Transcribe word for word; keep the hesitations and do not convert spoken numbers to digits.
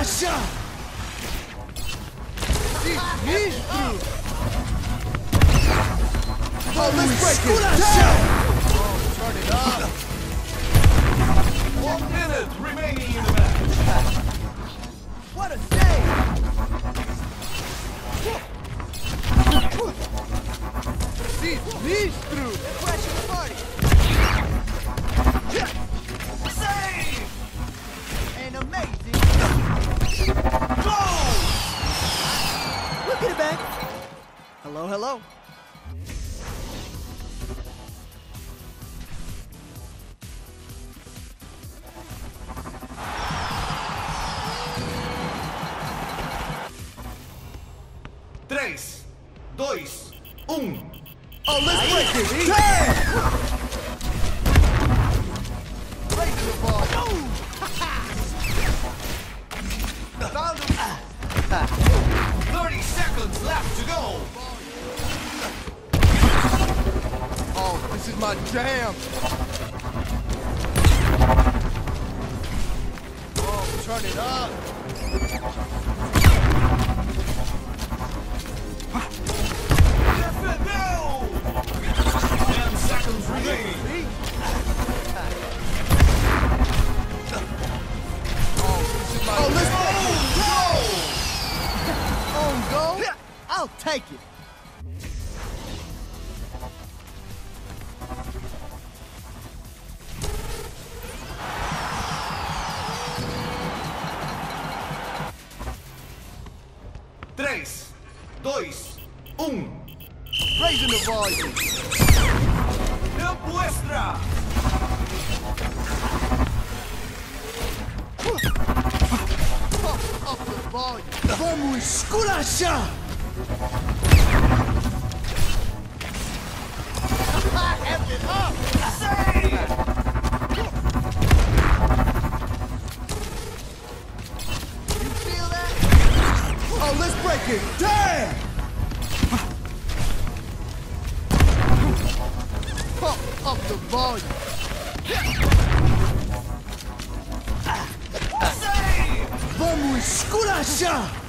esculacha! Sinistro! Oh, let's break it down! Oh, turn it up! One minute remaining in the match. What a save! Sinistro! Crashing the party! Save! And amazing! Go! Look at it back! Hello, hello! Tres, dois, um. Oh, let's break it! Damn! Raising the ball. Found him. Thirty seconds left to go. Oh, this is my jam. Oh, turn it up. Defendeu! Ten seconds remaining. Oh, this is my Oh, let's jam. go! On go? I'll take it. Tres, dois, um. Raising the volume. Demuestra! Pump up the volume. Vamos esculachar! F it up! Save! You feel that? Oh, let's break it! Damn! Pump up the volume. Save! Vamos esculachar!